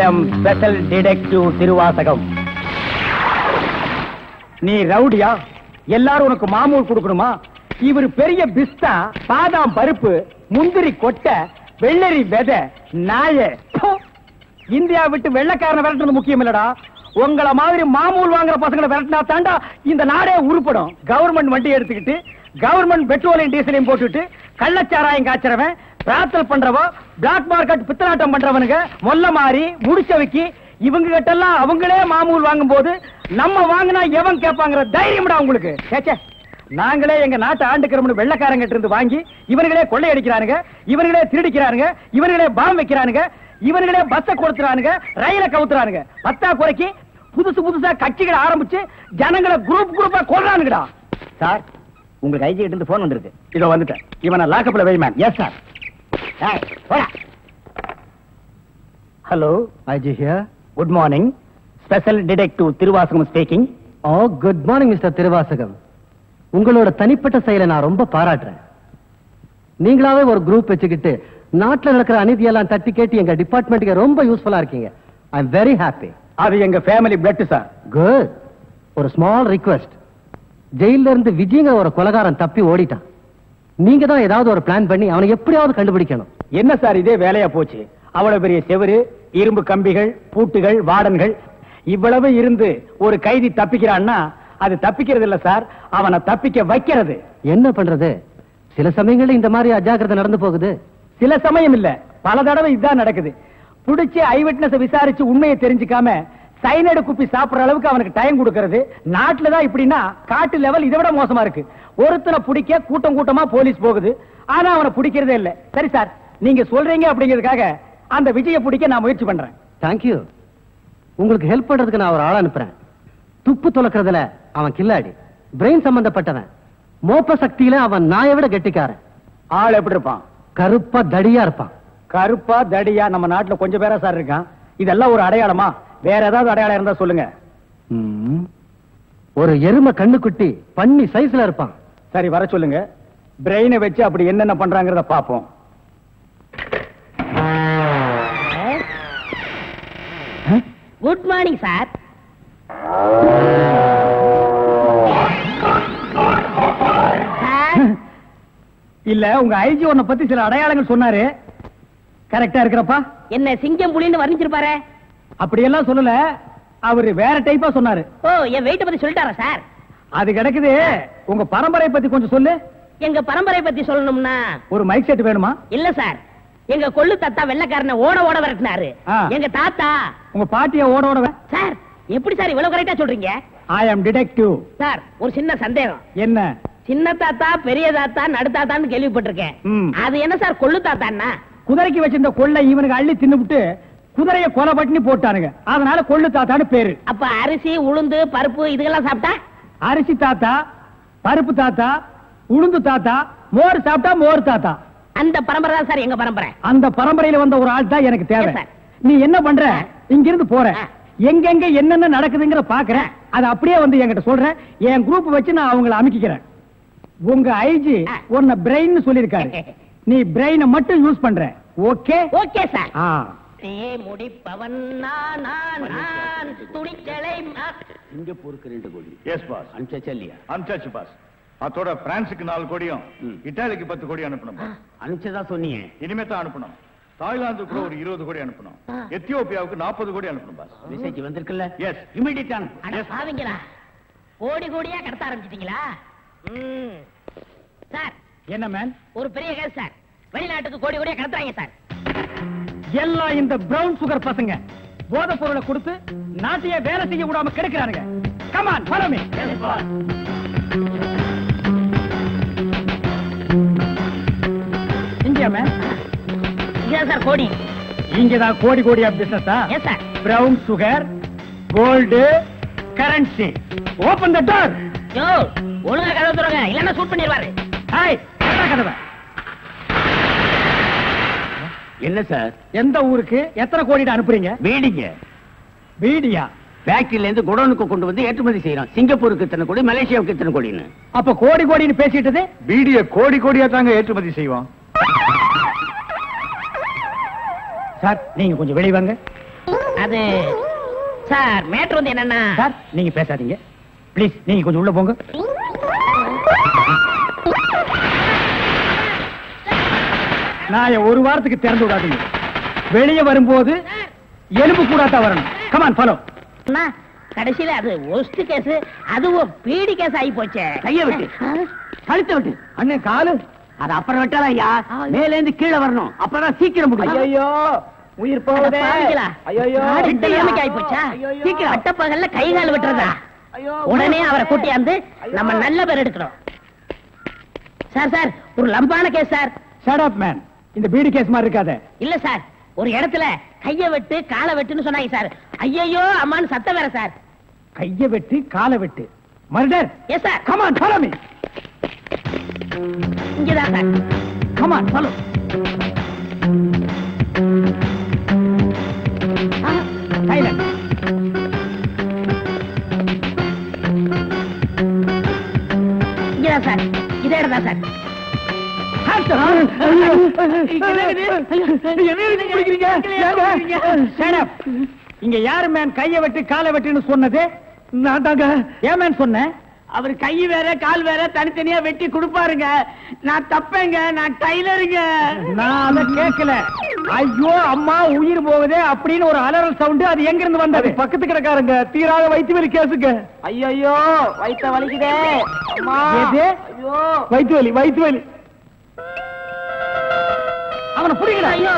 am special detective Thiruvasagam. நீ ரவுடியா? எல்லாரும் உனக்கு மாமூல் கொடுக்கணுமா? இவர் பெரிய பிஸ்தா, பாதாம் பருப்பு, முந்திரி கொட்டை, வெள்ளரி விதை, நாய. இந்தியா விட்டு வெள்ளைக்காரனை விரட்டுறது முக்கியம் இல்லடா. உங்கள மாதிரி மாமூல் வாங்குற பசங்களை விரட்டினா தாண்டா இந்த நாடே உருப்படும். கவர்மெண்ட் வண்டி எடுத்துக்கிட்டு கவர்மெண்ட் பெட்ரோலையும் டீசலையும் போட்டுட்டு கள்ளச்சாராயம் காய்ச்சறவன், பிரார்த்தல் பண்றவோ, பிளாக் மார்க்கெட் பித்தலாட்டம் பண்றவனுங்க, மொல்ல மாறி முடிச்சவைக்கு இவங்க கிட்ட எல்லாம் அவங்களே மாமூல் வாங்கும் போது நம்ம வாங்கினா எவன் கேட்பாங்கிற தைரியம்டா உங்களுக்கு. கேச்சே, நாங்களே எங்க நாட்டை ஆண்டுக்கிறோம்னு வெள்ளைக்காரங்க கிட்ட இருந்து வாங்கி இவனுங்களே கொள்ளையடிக்கிறானுங்க, இவனுங்களே திருடிக்கிறானுங்க, இவனுங்களே பாம் வைக்கிறானுங்க, இவனுங்களே பஸ்ஸ கொடுத்துறானுங்க, ரயில கவுத்துறானுங்க. பத்தா குறைக்கு புதுசா கட்சிகளை ஆரம்பிச்சு ஜனங்களை குரூப்பா கொள்றானுங்கடா. சார், உங்களுக்கு ஐஜி கிட்ட இருந்து போன் வந்திருக்கு. இதோ வந்துட்டேன். இவனை லாக்கப்ல வை ma'am. Yes sir. Hello, IG here. Good morning. Special detective Thiruvasagam speaking. Oh, good morning mister Thiruvasagam. உங்களோட தனிப்பட்ட செயலை நான் ரொம்ப பாராட்டுறேன். நீங்களாவே ஒரு குரூப் வச்சுக்கிட்டு நாட்டில் நடக்கிற அநீதியெல்லாம் தட்டி கேட்டு எங்க டிபார்ட்மெண்ட்டுக்கு ரொம்ப யூஸ்ஃபுல்லா இருக்கீங்க. I am very happy. அது எங்க ஃபேமிலி பிளட் சார். குட். ஒரு ஸ்மால் ரிக்வெஸ்ட். ஜெயில இருந்து விஜயங்க ஒரு கொலைகாரன் தப்பி ஓடிட்டான். நீங்க தான் ஏதாவது ஒரு பிளான் பண்ணி அவனை எப்படியாவது கண்டுபிடிக்கணும். என்ன சார் இதே வேலையா போச்சு? அவ்வளவு பெரிய செவரு, இரும்பு கம்பிகள், பூட்டுகள், வார்டன்கள் இவ்வளவு இருந்து ஒரு கைதி தப்பிக்கிறான்னா அது தப்பிக்கிறது இல்ல சார், அவனை தப்பிக்க வைக்கிறது. என்ன பண்றது? சில சமயங்கள்ல இந்த மாதிரி அஜாக்கிரதை நடந்து போகுது. சில சமயம் இல்ல, பல தடவை இதுதான் நடக்குது. புடிச்சு ஐ விட்னஸ் விசாரிச்சு உண்மையை தெரிஞ்சுக்காம சைனடு குப்பி சாப்பிடுற அளவுக்கு அவனுக்கு டைம் கொடுக்கிறது. நாட்டுல தான் இப்படின்னா காட்டு லெவல் இதை விட மோசமா இருக்கு. ஒருத்தனை பிடிக்க கூட்டமா போலீஸ் போகுது, ஆனா அவனை பிடிக்கிறதே இல்ல. சரி சார், நீங்க சொல்றீங்க அப்படிங்கிறதுக்காக அந்த விஜய பிடிக்க நான் முயற்சி பண்றேன். தேங்க்யூ. உங்களுக்கு ஹெல்ப் பண்றதுக்கு நான் ஒரு ஆள் அனுப்புறேன். துப்பு துலக்கிறதுல அவன் கில்லாடி, பிரெயின் சம்பந்தப்பட்டவன், மோப்ப சக்தியில அவன் நாயை விட கெட்டிக்காரன். ஆள் எப்படி இருப்பான்? கருப்பா தடியா இருப்பான். கருப்பா தடியா நம்ம நாட்டுல கொஞ்சம் பேரா சார் இருக்கான். இதெல்லாம் ஒரு அடையாளமா? வேற ஏதாவது அடையாளம் இருந்தா சொல்லுங்க. ஒரு எருமை கண்ணுக்குட்டி பன்னி சைஸ்ல இருப்பான். சரி, வர சொல்லுங்க. பிரெயினை வச்சு அப்படி என்னென்ன பண்றாங்கறத பாப்போம். Good morning sir. இல்ல, உங்க ஐஜி உன்னை பத்தி சில அடையாளங்கள் சொன்னாரு. கரெக்டா இருக்கிறப்பா? என்ன சிங்கம் புலின்னு வர்ணிச்சிருப்பாரு? அப்படியெல்லாம் சொல்லல, அவரு வேற டைப்பா சொன்னாரு. ஓ, என் வெயிட்ட பத்தி சொல்லிட்டாரா சார்? அது கிடக்குது. உங்க பரம்பரை பத்தி கொஞ்சம் சொல்லு. எங்க பரம்பரை பத்தி சொல்லணும்னா ஒரு மைக் செட் வேணுமா? இல்ல சார், எங்க கொள்ளு தாத்தா வெள்ளைக்காரனை ஓட விரட்டினாரு. எங்க தாத்தா. உங்க பாட்டிய ஓட சார், எப்படி சார் இவ்வளவு கரெக்டா சொல்றீங்க? ஐ அம் டிடெக்டிவ். சார், ஒரு சின்ன சந்தேகம். என்ன? சின்ன தாத்தா, பெரிய தாத்தா, நடு தாத்தான்னு கேள்விப்பட்டிருக்கேன். அது என்ன சார் கொள்ளு தாத்தான்னா? குதிரைக்கு வச்சிருந்த கொள்ளை இவனுக்கு அள்ளி தின்னுபிட்டு குதிரைய கொலை பட்டினி போட்டானுங்க, அதனால கொள்ளு தாத்தான்னு பேரு. அப்ப அரிசி, உளுந்து, பருப்பு இதெல்லாம் சாப்பிட்டா? அரிசி தாத்தா, பருப்பு தாத்தா, உளுந்து தாத்தா, மோர் சாப்பிட்டா மோர் தாத்தா. அந்த பரம்பரை தான் சார் எங்க பரம்பரை. அந்த பரம்பரையில வந்த ஒரு ஆள் தான் எனக்கு தேவை. நீ என்ன பண்ற? இங்கிருந்து போற, எங்கெங்க என்னென்ன நடக்குதுங்கிற பாக்குறேன், அது அப்படியே வந்து என்கிட்ட சொல்றேன். என் குரூப் வச்சு நான் அவங்களை அமைக்கிறேன். உங்க ஐஜி உன்னை பிரெயின் சொல்லிருக்காரு, நீ பிரெயினை மட்டும் யூஸ் பண்ற. ஓகே? Okay sir. முடிப்பவன் நான் துணிச்சலை சிங்கப்பூருக்கு 2 கோடி. S boss. அனுப்பிச்சா இல்லையா? அனுப்பிச்சாச்சு பாஸ். அதோட பிரான்ஸுக்கு 4 கோடியும் இத்தாலிக்கு 10 கோடி அனுப்பணும். அனுப்பிச்சதா சொன்னீங்க? இனிமே தான் அனுப்பணும். தாய்லாந்துக்கு ஒரு 20 கோடி அனுப்பணும். எத்தியோப்பியாவுக்கு 40 கோடி அனுப்பணும் பாஸ். மெசேஜ் வந்திருக்குல்ல? எஸ், இமிடியேட் அனுப்பு. சாவிங்களா, கோடி கோடியா கடத்த ஆரம்பிச்சிட்டீங்களா? சார். என்ன மேன்? ஒரு பெரிய கேஸ் சார். வெளிநாட்டுக்கு கோடி கோடியா கடத்துறாங்க சார். எல்லாம் இந்த பிரவுன் சுகர் பசங்க போதை பொருளை கொடுத்து நாட்டையே வேலை செய்ய விடாம கெடுக்கிறானுங்க. Come on, follow me. India man. இங்க சார் கோடி. இங்கதான் கோடி கோடியா பிசினஸா? Yes sir. Brown sugar, gold, currency. Open the door. Yo, ஒழுங்கா கதவை திறங்க, இல்லன்னா ஷூட் பண்ணிடுவாரு. ஹாய், கதவை. என்ன சார்? எந்த ஊருக்கு எத்தனை கோடி அனுப்புறீங்க? வீடிங்க. வீடியா? ஃபேக்டரியில இருந்து குடோனுக்கு கொண்டு வந்து ஏற்றுமதி செய்யறோம். சிங்கப்பூருக்கு இத்தனை கோடி, மலேசியாவுக்கு இத்தனை கோடின்னு. அப்ப கோடி கோடின்னு பேசிட்டது? வீடிய கோடி கோடியா தாங்க ஏற்றுமதி செய்வோம். சார், நீங்க கொஞ்சம் வெளிய வாங்க. அது சார் மேட்ரு வந்து என்னன்னா சார் நீங்க பேசாதீங்க ப்ளீஸ், நீங்க கொஞ்சம் உள்ள போங்க. நான் ஒரு வாரத்துக்கு திறந்து விடாதீங்க. வெளியே வரும்போது எலும்பு கூடாத்தா வரணும். Come on follow. கடைசியில அது ஒஸ்ட் கேஸ், அதுவும் பீடி கேஸ் ஆகி போச்சே. கைய விட்டு கழுத்தை விட்டு அண்ணே காலு அது அப்புறம் விட்டால ஐயா, மேல இருந்து கீழே வரணும், அப்பதான் சீக்கிரம் முடியும். ஐயோ உயிர் போகுதே. ஐயோ இந்த நிலைமைக்கு ஆகி போச்சா? சீக்கிரம் பட்டப்பகல்ல கை கால் விட்டுறதா? உடனே அவரை கூட்டியாந்து நம்ம நல்ல பேர் எடுக்கணும். சார் சார் ஒரு லம்பான case sir. Shut up man. இந்த பீடி கேஸ் மாதிரி இருக்காதே. இல்ல சார், ஒரு இடத்துல கைய வெட்டு காலை வெட்டுன்னு சொன்னாங்க சார். ஐயோ அம்மான்னு சத்தம் வேற சார். கைய வெட்டு காலை வெட்டு murder. Yes sir. Come on follow me. இங்கதான் sir. Come on follow. Silent. இங்கதான் சார். இதே இடம் தான் சார். இங்க யாரு மேன் கைய வெட்டு காலை வெட்டுன்னு சொன்னது? நான் தாங்க. ஏன் மேன் சொன்னேன்? அவர் கை வேற கால் வேற தனித்தனியா வெட்டி கொடுப்பாருங்க. நான் தப்பேங்க, நான் டைலருங்க. நான் அதை கேட்கல. ஐயோ அம்மா உயிர் போகுதே அப்படின்னு ஒரு அலறல் சவுண்ட். அது எங்க இருந்து வந்தது? பக்கத்து கிடக்காருங்க. தீராத வயிற்று வலி கேசுங்க. ஐயோ வயித்த வலிக்குதே. ஐயோ வயிற்று வலி வயிற்று வலி. அவனை புடிக்கல. ஐயோ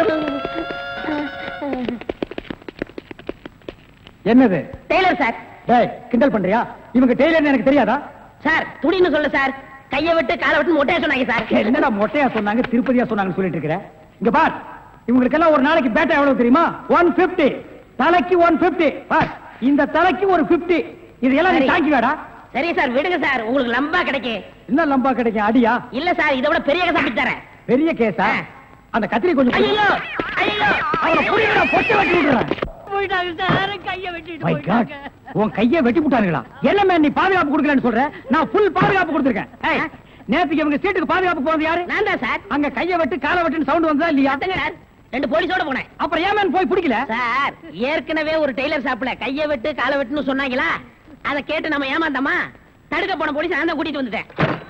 என்னது? Tailor sir. டேய் கிண்டல் பண்றியா? இவங்க டெய்லர்னு எனக்கு தெரியாதா? சார் துணின்னு சொல்ல சார். கைய விட்டு காலை விட்டு மொட்டையா சொன்னாங்க சார். என்னடா மொட்டையா சொன்னாங்க திருப்பதியா சொன்னாங்கன்னு சொல்லிட்டு இருக்கிற? இங்க பார், இவங்களுக்கெல்லாம் ஒரு நாளைக்கு பேட்டா எவ்வளவு தெரியுமா? 150. தலைக்கு 150. பார், இந்த தலைக்கு ஒரு 50. இதெல்லாம் நீ தாங்கி வேடா. சரி சார் விடுங்க சார், உங்களுக்கு லம்பா கிடைக்கும். என்ன லம்பா கிடைக்கும்? அடியா? இல்ல சார், இதை விட பெரிய கேஸ் அப்படி தரேன். பெரிய கேஸா? அந்த கத்திரி கொஞ்சம் ஐயோ ஐயோ அவனை புடிங்கடா, பொட்டை வெட்டி விடுறேன். போயிட்டாங்க சார், கைய வெட்டிட்டு My God, உன் கையை வெட்டி விட்டானுங்களா? என்ன மேன் நீ பாதுகாப்பு கொடுக்கலன்னு சொல்ற? நான் ஃபுல் பாதுகாப்பு கொடுத்திருக்கேன். ஏய், நேத்துக்கு இவங்க சீட்டுக்கு பாதுகாப்பு போறது யாரு? நான் தான் சார். அங்க கையை வெட்டு காலை வெட்டுன்னு சவுண்ட் வந்ததா இல்லையா? சார் 2 போலீஸோட போனேன். அப்புறம் ஏன் மேன் போய் பிடிக்கல? சார் ஏற்கனவே ஒரு டெய்லர் ஷாப்ல கைய வெட்டு காலை வெட்டுன்னு சொன்னாங்களா, அதை கேட்டு நம்ம ஏமாந்தோமா? தடுக்க போன போலீஸ் நான் தான் கூட்டிட்டு வந்துட்டேன்.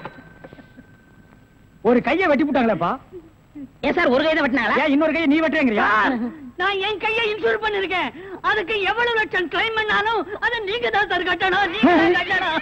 ஒரு கையை வெட்டி விட்டாங்களேப்பா. ஏன் சார் ஒரு கையை தான் வெட்டினாங்களா? ஏன் இன்னொரு கையை நீ வெட்டுறீங்கறியா? நான் என் கையை இன்சூர் பண்ணிருக்கேன். அதுக்கு எவ்வளவு லட்சம் கிளைம் பண்ணாலும் அதை நீங்க தான் சார் கட்டணும். நீங்க தான் கட்டணும்.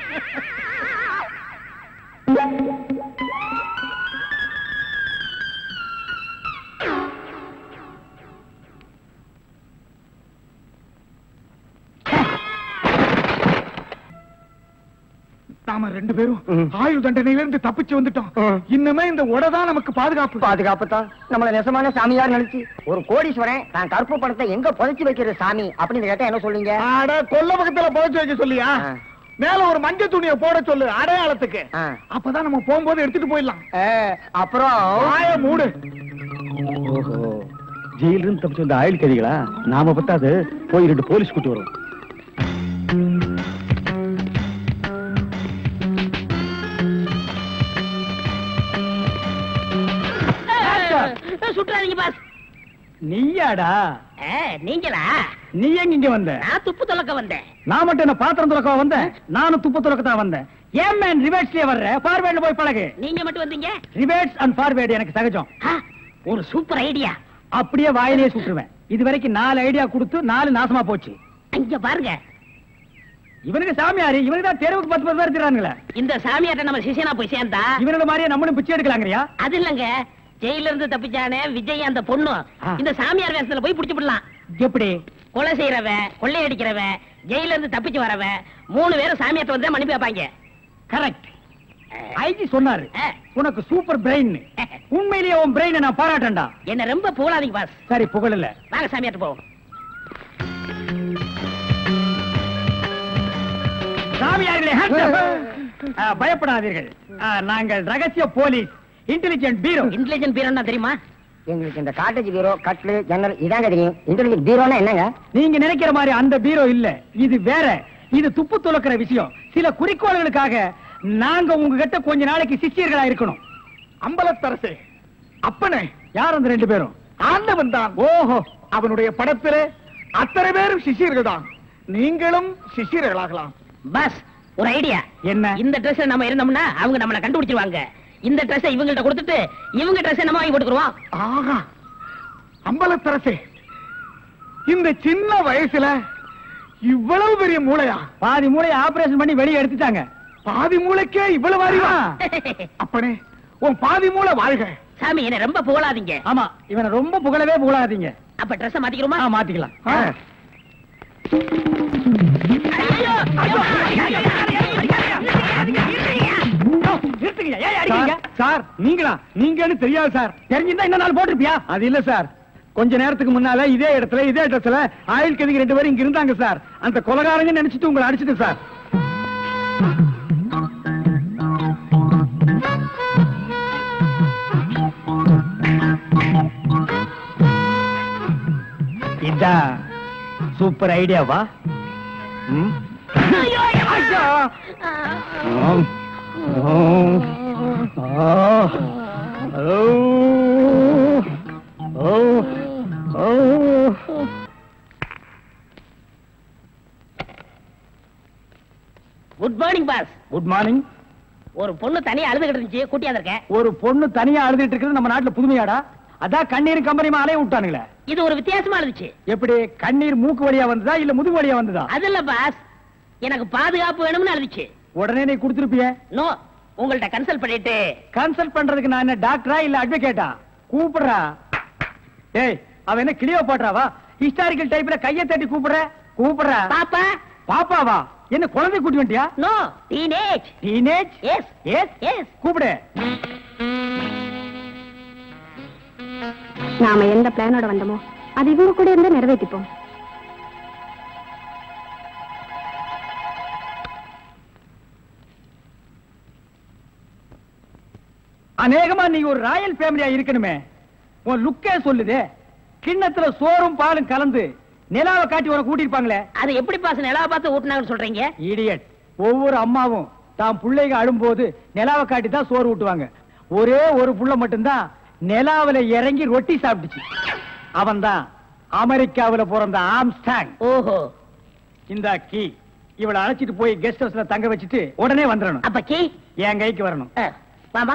நாம 2 பேரும் ஆயுள் தண்டனையிலிருந்து தப்பிச்சு வந்துட்டோம். இன்னுமே இந்த உடதான் நமக்கு பாதுகாப்பு. பாதுகாப்பு தான். நம்மள நெசமான சாமியார் நினைச்சு ஒரு கோடீஸ்வரன் தான் கருப்பு பணத்தை எங்க புதைச்சு வைக்கிற சாமி அப்படின்னு கேட்டா என்ன சொல்லுங்க? ஆட கொல்ல பக்கத்துல புதைச்சு வைக்க சொல்லியா? மேல ஒரு மஞ்சள் துணியை போட சொல்லு அடையாளத்துக்கு. அப்பதான் நம்ம போகும்போது எடுத்துட்டு போயிடலாம். அப்புறம் ஆய மூடு. ஓஹோ, ஜெயில இருந்து தப்பிச்சு வந்த ஆயுள் கைதிகளா? நாம பத்தாது போய் 2 போலீஸ் கூட்டி வரும். சுற்றாதீங்க பாஸ். நீயாடா? நீங்களா? நீ எங்க இங்க வந்த? நான் துப்பு துலக்க வந்தேன். நான் மட்டும் என்ன பாத்திரம் துலக்க வந்தேன்? நானும் துப்பு துலக்க தான் வந்தேன். ஏன் மேன் ரிவர்ஸ்லயே வர்ற? ஃபார்வேர்ட்ல போய் பழகு. நீங்க மட்டும் வந்தீங்க? ரிவர்ஸ் அண்ட் ஃபார்வேர்ட் எனக்கு சகஜம். ஒரு சூப்பர் ஐடியா. அப்படியே வாயிலே சுட்டுருவேன். இது வரைக்கும் 4 ஐடியா கொடுத்து 4 நாசமா போச்சு. இங்க பாருங்க, இவனுக்கு சாமியாரு, இவனுக்கு தான் தெருவுக்கு 10 பேர் இருக்கிறானுங்களே. இந்த சாமியார்ட்ட நம்ம சிஷியனா போய் சேர்ந்தா இவனோட மாதிரியே நம்மளும் பிச்சை எடுக்கலாங்கறியா? அது இல்லங்க, ஜெயில இருந்து தப்பிச்சானே விஜய் அந்த பொண்ணு இந்த சாமியார் வேஷத்துல போய் புடிச்சு விடலாம். எப்படி? கொலை செய்யறவன், கொள்ளையடிக்கிறவன், ஜெயில இருந்து தப்பிச்சு வரவன் 3 பேரும் சாமியார்ட்ட வந்து மன்னிப்பு வைப்பாங்க. கரெக்ட். ஐஜி சொன்னாரு உனக்கு சூப்பர் பிரெயின். உண்மையிலேயே உன் பிரெயினை நான் பாராட்டேன்டா. என்ன ரொம்ப புகழாதீங்க பாஸ். சரி புகழல. வாங்க சாமியார்ட்ட போவோம். சாமியார்களே பயப்படாதீர்கள். நாங்கள் ரகசிய போலீஸ், இன்டெலிஜென்ட் பீரோ. இன்டெலிஜென்ட் பீரோன்னா தெரியுமா? எங்களுக்கு இந்த காட்டேஜ் பீரோ, கட்லு, ஜன்னல் இதாங்க தெரியும். இன்டெலிஜென்ட் பீரோனா என்னங்க? நீங்க நினைக்கிற மாதிரி அந்த பீரோ இல்ல, இது வேற. இது துப்பு துலக்கிற விஷயம். சில குறிக்கோள்களுக்காக நாங்க உங்ககிட்ட கொஞ்ச நாளைக்கு சிஷ்யர்களா இருக்கணும். அம்பலத்தரசே, அப்பனே, யார் அந்த 2 பேரும்? ஆண்டவன் தான். ஓஹோ, அவனுடைய படத்திலே அத்தனை பேரும் சிஷியர்கள் தான். நீங்களும் சிஷியர்களாகலாம். பஸ் ஒரு ஐடியா. என்ன? இந்த ட்ரெஸ் நம்ம இருந்தோம்னா அவங்க நம்மள கண்டுபிடிச்சிருவாங்க. இந்த ட்ரெஸ் இவங்கள்ட்ட கொடுத்துட்டு இவங்க ட்ரெஸ் நம்ம வாங்கி போட்டுக்குருவோம். ஆகா, அம்பலத்தரசே, இந்த சின்ன வயசுல இவ்வளவு பெரிய மூளையா? பாதி மூளையை ஆபரேஷன் பண்ணி வெளியே எடுத்துட்டாங்க. பாதி மூளைக்கே இவ்வளவு அறிவா? அப்பனே, உன் பாதி மூளை வாழ்க. சாமி என்ன ரொம்ப புகழாதீங்க. ஆமா, இவனை ரொம்ப புகழவே புகழாதீங்க. அப்ப ட்ரெஸ் மாத்திக்கிறோமா? மாத்திக்கலாம். சார், நீங்களா? நீங்கன்னு தெரியாது சார். தெரிஞ்சிருந்தா இந்த நாள் போட்டிருப்பியா? அது இல்ல சார், கொஞ்ச நேரத்துக்கு முன்னால இதே இடத்துல இதே ட்ரெஸ்ல ஆயில் கதிக்கு 2 பேரும் இங்க இருந்தாங்க சார். அந்த கொலகாரங்க நினைச்சிட்டு உங்களை அடிச்சிட்டு சார். இதான் சூப்பர் ஐடியாவா? Good morning boss. Good morning. ஒரு பொண்ணு தனியா அழுதுகிட்டு இருந்துச்சு, கூட்டியா இருக்கேன். ஒரு பொண்ணு தனியா அழுதுட்டு இருக்கிறது நம்ம நாட்டுல புதுமையாடா? அதான் கண்ணீர் கம்பெனி அலைய விட்டானுங்களே. இது ஒரு வித்தியாசமா இருந்துச்சு. எப்படி? கண்ணீர் மூக்கு வழியா வந்ததா இல்ல முதுகு வழியா வந்ததா? அது இல்ல பாஸ், எனக்கு பாதுகாப்பு வேணும்னு அழுதுச்சு. உடனே நீ கொடுத்திருப்பிய? நோ, உங்கள்ட்ட கன்சல்ட் பண்ணிட்டு. கன்சல்ட் பண்றதுக்கு நான் என்ன டாக்டரா இல்ல அட்வொகேட்டா? கூப்பிடுறா. ஏய், அவ என்ன கிளியோ பாட்றாவா? ஹிஸ்டாரிக்கல் டைப்ல கையை தட்டி கூப்பிடுறா. பாப்பா. பாப்பாவா? என்ன குழந்தை கூட்டி வந்துட்டியா? No, teenage. Teenage? Yes yes yes. கூப்பிடு. நாம எந்த பிளானோட வந்தோமோ அது இவங்க கூட இருந்து நிறைவேற்றிப்போம். அநேகமா நீ ஒரு ராயல் ஃபேமிலியா இருக்கணுமே. உன் லுக்கே சொல்லுதே. கிண்ணத்துல சோறும் பாலும் கலந்து நிலாவை காட்டி உனக்கு கூட்டிருப்பாங்களே. அது எப்படி பாஸ் நிலாவை பார்த்து ஊட்டினாங்கன்னு சொல்றீங்க? இடியட். ஒவ்வொரு அம்மாவும் தான் பிள்ளைங்க அழும்போது நிலாவை காட்டி தான் சோறு ஊட்டுவாங்க. ஒரே ஒரு புள்ள மட்டும்தான் நிலாவில இறங்கி ரொட்டி சாப்பிட்டுச்சு. அவன் தான் அமெரிக்காவில பிறந்த ஆம்ஸ்டாங். ஓஹோ. இந்த கீ இவளை அழைச்சிட்டு போய் கெஸ்ட் ஹவுஸ்ல தங்க வச்சுட்டு உடனே வந்துடணும். அப்ப கீ என் கைக்கு வரணும். வாமா.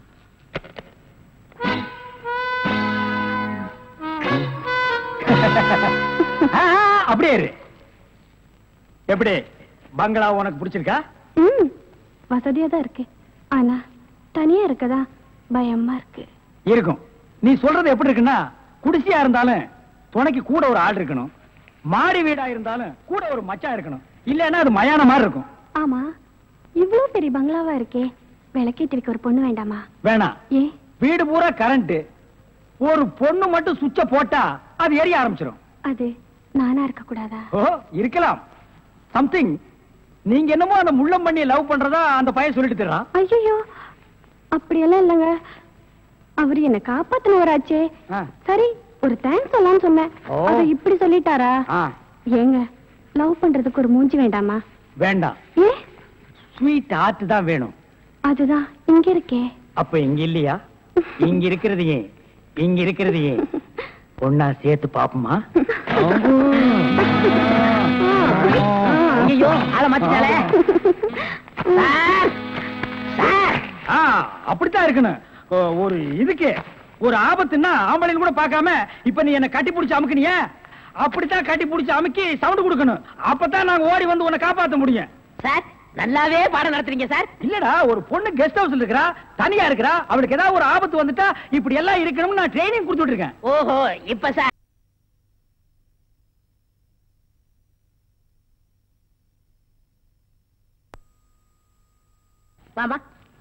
அப்படியே இரு. எப்படி பங்களா உனக்கு பிடிச்சிருக்கா? வசதியா தான் இருக்கு, ஆனா தனியா இருக்கதா பயமா இருக்கு. இருக்கும். நீ சொல்றது எப்படி இருக்குன்னா, குடிசையா இருந்தாலும் துணைக்கு கூட ஒரு ஆள் இருக்கணும், மாடி வீடா இருந்தாலும் கூட ஒரு மச்சான் இருக்கணும். இல்லன்னா அது மயான மாதிரி இருக்கும். ஆமா, இவ்வளவு பெரிய பங்களாவா இருக்கே, விளக்கேத்தி வைக்க ஒரு பொண்ணு வேண்டாமா? வேணாம். ஏ? வீடு பூரா கரண்ட், ஒரு பொண்ணு மட்டும் சுவிட்ச போட்டா அது எரிய ஆரம்பிச்சிடும். அது நானா இருக்க கூடாதா? ஓ, இருக்கலாம். சம்திங். நீங்க என்னமோ அந்த முள்ளம் பண்ணி லவ் பண்றதா அந்த பையன் சொல்லிட்டு தர்றான். ஐயோ, அப்படியெல்லாம் இல்லங்க. அவரு என்ன காப்பாத்தினவராச்சே. சரி, ஒரு தேங்க்ஸ் சொல்லலாம்னு சொன்னேன். அத இப்படி சொல்லிட்டாரா? ஏங்க, லவ் பண்றதுக்கு ஒரு மூஞ்சி வேண்டாமா? வேண்டாம். ஏ? ஸ்வீட் ஹார்ட் தான் வேணும். அதுதான் இங்க இருக்கே. அப்ப இங்க இல்லையா? இங்க இருக்கிறது ஏன், இங்க இருக்கிறது ஏன் ஒன்னா சேர்த்து பாப்போமா? ஐயோ, ஆள மாத்திட்டாளே. அப்படித்தான் இருக்கணும். ஒரு இதுக்கு ஒரு ஆபத்துன்னா ஆம்பளைன்னு கூட பார்க்காம இப்ப நீ என்ன கட்டி பிடிச்சு அமுக்குனிய, அப்படித்தான் கட்டி பிடிச்சு அமுக்கி சவுண்ட் கொடுக்கணும். அப்பதான் நாங்க ஓடி வந்து உன்னை காப்பாற்ற முடியும். சார், நல்லாவே பாடம் நடத்துறீங்க சார். இல்லடா, ஒரு பொண்ணு கெஸ்ட் ஹவுஸ்ல இருக்கறா, தனியா இருக்கறா, அவளுக்கு ஏதாவது ஒரு ஆபத்து வந்துட்டா இப்படி எல்லாம் இருக்கணும்னு நான் ட்ரைனிங் கொடுத்துட்டு இருக்கேன். ஓஹோ, இப்ப சார் வாமா.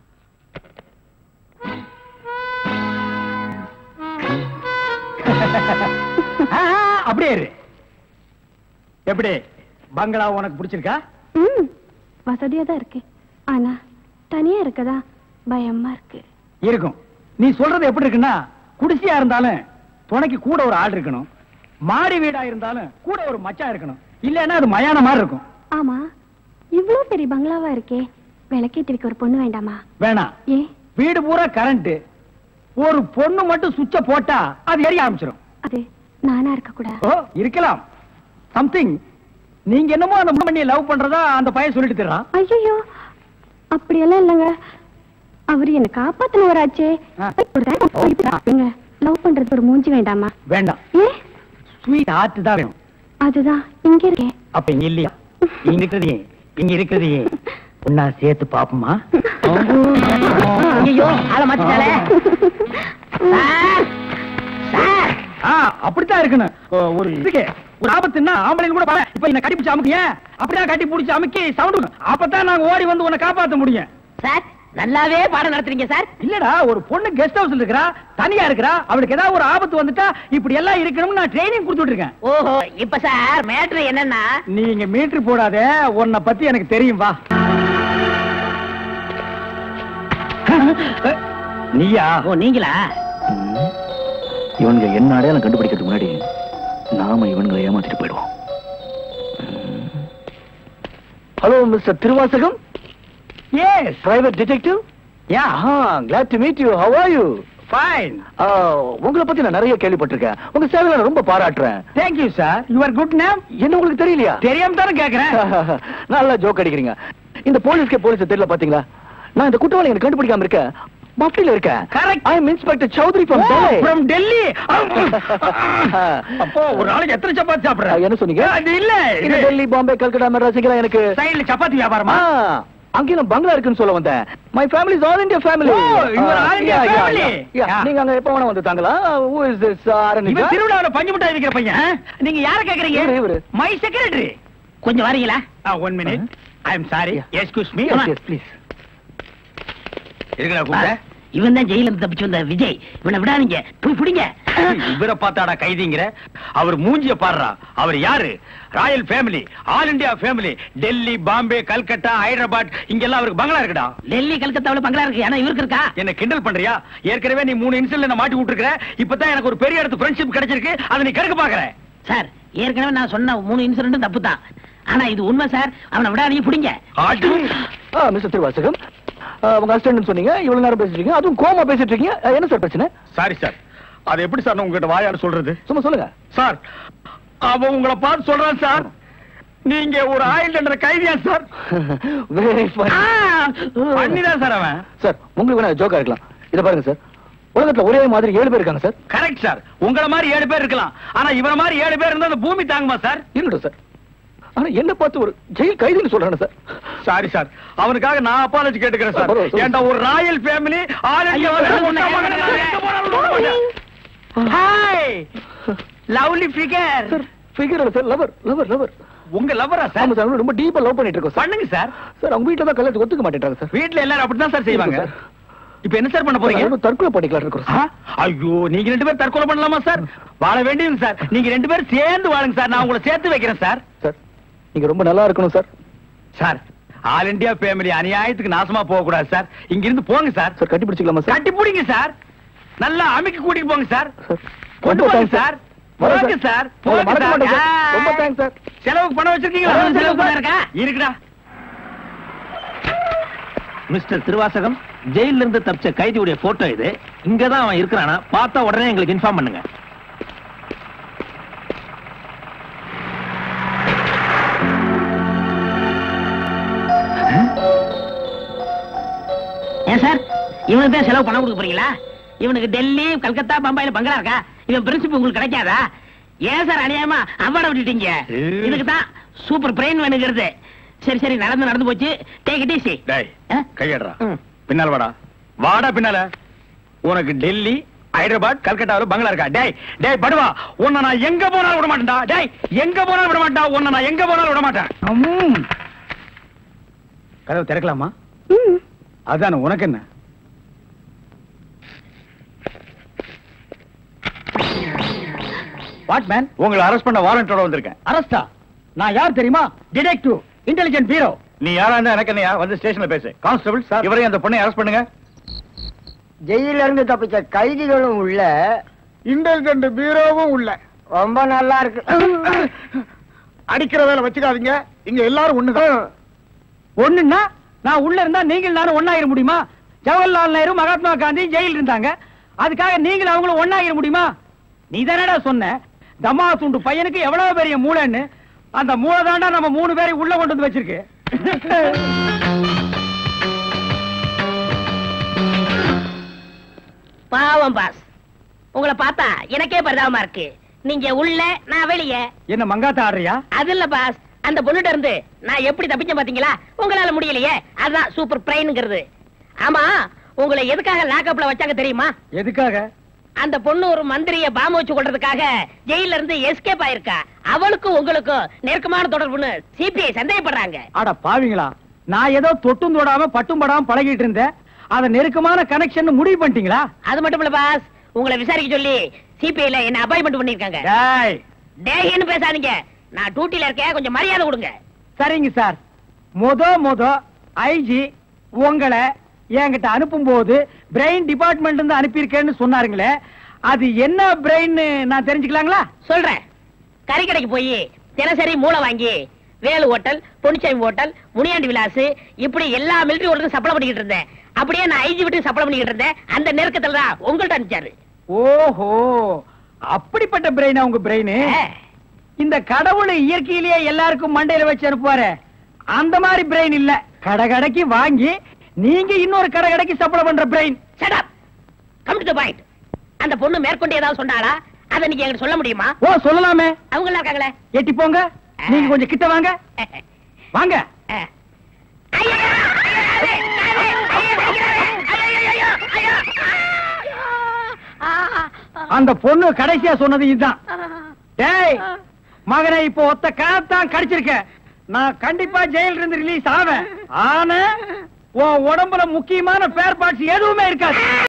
அப்படியே இரு. எப்படி பங்களா உனக்கு பிடிச்சிருக்கா? வசதியா தான் இருக்கு, ஆனா தனியா இருக்கதா பயமா இருக்கு. இருக்கும். நீ சொல்றது எப்படி இருக்குன்னா, குடிசையா இருந்தாலும் துணைக்கு கூட ஒரு ஆள் இருக்கணும், மாடி வீடா இருந்தாலும் கூட ஒரு மச்சான் இருக்கணும். இல்லன்னா அது மயான மாதிரி இருக்கும். ஆமா, இவ்வளவு பெரிய பங்களாவா இருக்கே, விளக்கேத்தி வைக்க ஒரு பொண்ணு வேண்டாமா? வேணாம். ஏ? வீடு பூரா கரண்ட், ஒரு பொண்ணு மட்டும் சுவிட்ச போட்டா அது எரிய ஆரம்பிச்சிடும். அது நானா இருக்க கூடாது. ஓ, இருக்கலாம். சம்திங். நீங்க என்னமோ அந்த முன்னணியை லவ் பண்றதா அந்த பையன் சொல்லிட்டு தர்றான். ஐயோ அப்படியெல்லாம் இல்லைங்க. அவர் என்ன காப்பாத்தினவராச்சே. லவ் பண்றது ஒரு மூஞ்சி வேண்டாமா? வேண்டாம். ஸ்வீட் ஹார்ட் தான் வேணும். அதுதான் இங்க இருக்கேன். அப்ப இங்க இல்லையா? இங்க இருக்கிறது ஒன்னா சேர்த்து பாப்போமா? ஐயோ ஆள மாத்திட்டாளே. அப்படித்தான் இருக்கணும். ஒரு இதுக்கு ஒரு ஆபத்துன்னா ஆம்பளைங்க கூட பாரு. இப்ப என்ன கட்டி பிடிச்சு அமுக்கிய அப்படியே கட்டி பிடிச்சு அமுக்கி சவுண்ட் அப்பதான் நாங்க ஓடி வந்து உன்னை காப்பாத்த முடியும். சார் நல்லாவே பாடம் நடத்துறீங்க சார். இல்லடா ஒரு பொண்ணு கெஸ்ட் ஹவுஸ்ல இருக்கறா, தனியா இருக்கறா, அவளுக்கு ஏதாவது ஒரு ஆபத்து வந்துட்டா இப்படி எல்லாம் இருக்கணும்னு நான் ட்ரைனிங் கொடுத்துட்டு இருக்கேன். ஓஹோ இப்ப சார் மேட்டர் என்னன்னா நீங்க மீட்டர் போடாதே, உன்னை பத்தி எனக்கு தெரியும். வா. நீயா? ஓ நீங்களா? இவனுங்க என்ன அடையாளம் கண்டுபிடிக்கிறதுக்கு முன்னாடி நாம இவனுங்களை ஏமாத்திட்டு போயிடுவோம். Hello mister Thiruvasagam. Yes, private detective. yeah, Glad to meet you. How are you? fine. உங்களை பத்தி நான் நிறைய கேள்விப்பட்டிருக்கேன். உங்க சேவையில நான் ரொம்ப பாராட்டுறேன். Thank you sir. Your good name? என்ன உங்களுக்கு தெரியலையா? தெரியாம தானே கேக்குறேன். நல்லா ஜோக் அடிக்கிறீங்க. இந்த போலீஸ் தெரியல பாத்தீங்களா? நான் இந்த குற்றவாளி எனக்கு கண்டுபிடிக்காம இருக்கேன். மஃப்டில இருக்கேன். Correct. I am Inspector Chowdhury from Delhi. From Delhi. அப்போ ஒரு நாளைக்கு எத்தனை சப்பாத்தி சாப்பிடுற? என்ன சொன்னீங்க? அது இல்ல. இந்த டெல்லி, பாம்பே, கல்கட்டா, மெட்ராஸ்ல எனக்கு சைடுல சப்பாத்தி வியாபாரமா? அங்கேயும் பங்களா இருக்குன்னு சொல்ல வந்தேன். My family is all India family. you are all India family. நீங்க அங்க எப்ப வேணா வந்து தாங்களா? Who is this? இவன் திருவிழாவுல பஞ்சு மிட்டாய் விக்கிற பையன். நீங்க யார கேக்குறீங்க? இவரு. My secretary. கொஞ்சம் வரீங்களா? 1 minute. I am sorry. Excuse me. Yes, please. இருக்கடா கூப்பிட்ட. இவன் தான் ஜெயில இருந்து தப்பிச்சு வந்த விஜய். இவனை விடாதீங்க, போய் பிடிங்க. இவரை பார்த்தாடா கைதிங்கிற? அவர் மூஞ்சிய பாடுறா. அவர் யாரு? Royal family, all India family. Delhi, Bombay, Calcutta, Hyderabad இங்கெல்லாம் அவருக்கு பங்களா இருக்குடா. டெல்லி கல்கத்தாவுல பங்களா இருக்கு. ஆனா இவருக்கு இருக்கா? என்ன கிண்டல் பண்றியா? ஏற்கனவே நீ 3 இன்சிடென்ட்ல என்ன மாட்டி விட்டுருக்க. இப்பதான் எனக்கு ஒரு பெரிய இடத்து ஃப்ரெண்ட்ஷிப் கிடைச்சிருக்கு. அதை நீ கெடுக்க பாக்குற. சார் ஏற்கனவே நான் சொன்ன 3 இன்சிடென்ட் தப்பு தான். ஆனா இது உண்மை சார். அவனை விடாதீங்க, பிடிங்க. மிஸ்டர் திருவாசகம், உங்க அசிஸ்டன்ட் சொன்னீங்க, இவ்வளவு நேரம் பேசிட்டு இருக்கீங்க, அதுவும் கோமா பேசிட்டு இருக்கீங்க. என்ன சார் பிரச்சனை? Sorry sir. அது எப்படி சார் உங்ககிட்ட வாயால சொல்றது? சும்மா சொல்லுங்க சார். அவன் உங்களை பார்த்து சொல்றான் சார், நீங்க ஒரு ஆயில் என்ற கைதியா சார்? Very fun. பண்ணிதான் சார் அவன். சார் உங்களுக்கு வேணா ஜோக்கா இருக்கலாம். இத பாருங்க சார், உலகத்துல ஒரே மாதிரி 7 பேர் இருக்காங்க சார். Correct sir. உங்கள மாதிரி 7 பேர் இருக்கலாம். ஆனா இவர மாதிரி 7 பேர் இருந்தா அந்த பூமி தாங்குமா சார்? இருக்கட்டும் சார். ஆனா என்ன பார்த்து ஒரு ஜெயில் கைதின்னு சொல்றானே சார். Sorry sir. அவனுக்காக நான் அப்பாலஜி கேட்டுக்கிறேன் சார். ஏண்டா ஒரு royal family all India hi lovely figure. Figure sir, lover lover lover. உங்க லவரா சார்? ஆமா சார், ரொம்ப டீப்பா லவ் பண்ணிட்டு இருக்கோம் சார். பண்ணுங்க சார். சார் அவங்க வீட்ல தான் கல்யாணத்துக்கு ஒத்துக்க மாட்டேன்றாங்க சார். வீட்ல எல்லாரும் அப்படிதான் சார் செய்வாங்க. இப்ப என்ன சார் பண்ண போறீங்க? தற்கொலை பண்ணிக்கலாம் இருக்கோம் சார். ஐயோ, நீங்க 2 பேரும் தற்கொலை பண்ணலாமா சார்? வாழ வேண்டியது சார். நீங்க 2 பேரும் சேர்ந்து வாழுங்க சார். நான் உங்களை சேர்த்து வைக்கிறேன் சார். சார் நீங்க ரொம்ப நல்லா இருக்கணும் sir. Sir all India family அநியாயத்துக்கு நாசமா போக கூடாது சார். இங்க இருந்து போங்க சார். சார் கட்டி பிடிச்சிக்கலாமா சார்? கட்டி பிடிங்க சார். நல்லா அமுக்கி கூட்டிட்டு போங்க சார். கொண்டு ரொம்ப போங்க thanks சார். போங்க சார். போங்க மறக்க சார். மாட்டேன் சார். ரொம்ப தேங்க்ஸ் சார். செலவுக்கு பணம் வச்சிருக்கீங்களா? செலவு பணம் இருக்கா? இருக்குடா. மிஸ்டர் திருவாசகம், ஜெயில இருந்து தப்பிச்ச கைதியுடைய போட்டோ இது. இங்கதான் அவன் இருக்கிறானா பார்த்தா உடனே எங்களுக்கு இன்ஃபார்ம் பண்ணுங்க. ஏன் சார் இவனுக்கு தான் செலவு பணம் கொடுக்க போறீங்களா? இவனுக்கு டெல்லி, கல்கத்தா, பம்பாயில பங்களா இருக்கா? இவன் பிரின்சிபல் உங்களுக்கு கிடைக்காதா? ஏன் சார் அநியாயமா அவார்ட விட்டுட்டீங்க? இதுக்கு தான் சூப்பர் பிரெயின் வேணுங்கிறது. சரி சரி, நடந்து போச்சு. Take it easy. டேய் கையடறா. பின்னால வாடா. வாடா பின்னால. உனக்கு டெல்லி, ஹைதராபாத், கல்கட்டாவுல பங்களா இருக்கா? டேய் டேய் படுவா, உன்னை நான் எங்க போனாலும் விட மாட்டேன்டா. டேய் எங்க போனாலும் விட மாட்டா. உன்னை நான் எங்க போனாலும் விட மாட்டேன். கதவு திறக்கலாமா? அதான உனக்கு என்ன? What man? உங்களை அரெஸ்ட் பண்ண வாரண்டோட வந்திருக்கேன். அரெஸ்டா? நான் யார் தெரியுமா? Detective, intelligent bureau. நீ யாரா இருந்தா எனக்கு என்னையா? வந்து ஸ்டேஷன்ல பேசு. கான்ஸ்டபிள் சார், இவரையும் அந்த பொண்ணை அரெஸ்ட் பண்ணுங்க. ஜெயில இருந்து தப்பிச்ச கைதிகளும் உள்ள, இன்டெலிஜென்ட் பீரோவும் உள்ள. ரொம்ப நல்லா இருக்கு. அடிக்கிற வேலை வச்சுக்காதீங்க. இங்க எல்லாரும் ஒண்ணுதான். ஒண்ணுன்னா நான் உள்ள இருந்தா நீங்கள் நானும் ஒண்ணாயிர முடியுமா? ஜவஹர்லால் நேரு, மகாத்மா காந்தி ஜெயில இருந்தாங்க. அதுக்காக நீங்கள் அவங்களும் ஒண்ணாயிர முடியுமா? நீ தானடா சொன்ன தமா துண்டு பையனுக்கு எவ்வளவு பெரிய மூளைன்னு. அந்த மூளை தாண்டா நம்ம 3 பேரை உள்ள கொண்டு வந்து வச்சிருக்கு. பாவம் பாஸ், உங்களை பார்த்தா எனக்கே பரிதாபமா இருக்கு. நீங்க உள்ள, நான் வெளியே. என்ன மங்காத்த ஆடுறியா? அது இல்ல பாஸ், அந்த பொண்ணுட்ட இருந்து நான் எப்படி தப்பிச்சேன் பாத்தீங்களா? உங்களால முடியலையே, அதான் சூப்பர் பிரைன்ங்கிறது. ஆமா, உங்களை எதுக்காக லாக்அப்ல வச்சாங்க தெரியுமா? எதுக்காக? அந்த பொண்ணு ஒரு மந்திரிய பாம்பு வச்சு கொள்றதுக்காக ஜெயில இருந்து எஸ்கேப் ஆயிருக்கா. அவளுக்கும் உங்களுக்கும் நெருக்கமான தொடர்புன்னு சிபிஐ சந்தேகப்படுறாங்க. அட பாவிங்களா, நான் ஏதோ தொட்டும் தொடாம பட்டும் படாம பழகிட்டு இருந்தேன். அத நெருக்கமான கனெக்ஷன் முடிவு பண்ணிட்டீங்களா? அது மட்டும் இல்ல பாஸ், உங்களை விசாரிக்க சொல்லி சிபிஐல என்ன அப்பாயின்மெண்ட் பண்ணிருக்காங்க. டேய்னு பேசாதீங்க, நான் டியூட்டில இருக்கேன், கொஞ்சம் மரியாதை கொடுங்க. சரிங்க சார். மொத ஐஜி உங்களை என்கிட்ட அனுப்பும் போது பிரெயின் டிபார்ட்மெண்ட் இருந்து அனுப்பியிருக்கேன்னு சொன்னாருங்களே, அது என்ன பிரெயின் நான் தெரிஞ்சுக்கலாங்களா? சொல்றேன். கறிக்கடைக்கு போய் தினசரி மூளை வாங்கி வேலு ஹோட்டல், பொன்னிச்சாமி ஹோட்டல், முனியாண்டி விலாஸ் இப்படி எல்லா மிலிட்டரி ஹோட்டலுக்கும் சப்ளை பண்ணிக்கிட்டு இருந்தேன். அப்படியே நான் ஐஜி விட்டு சப்ளை பண்ணிக்கிட்டு இருந்தேன். அந்த நெருக்கத்துல தான் உங்கள்ட்ட அனுப்பிச்சாரு. ஓஹோ, அப்படிப்பட்ட பிரெயினா உங்க பிரெயின்? இந்த கடவுள் இயற்கையிலேயே எல்லாருக்கும் மண்டையில வச்சு அனுப்புவாரு, அந்த மாதிரி பிரெயின் இல்ல. கடைக்கு வாங்கி நீங்க இன்னொரு கடைக்கு சப்ளை பண்ற brain. Shut up, come to the point. அந்த பொண்ணு மேற்கொண்டு ஏதாவது சொன்னாளா? அதை நீங்க என்கிட்ட சொல்ல முடியுமா? ஓ, சொல்லலாமே. அவங்க எல்லாம் இருக்காங்களே. எட்டி போங்க, நீங்க கொஞ்சம் கிட்ட வாங்க. வாங்க. அந்த பொண்ணு கடைசியா சொன்னது இதுதான். டேய் மகனை, இப்போ ஒத்த காத்தான் கடிச்சிருக்க. நான் கண்டிப்பா ஜெயில இருந்து ரிலீஸ் ஆவேன். ஆனா உன் உடம்புல முக்கியமான ஸ்பேர் பார்ட்ஸ் எதுவுமே இருக்காது.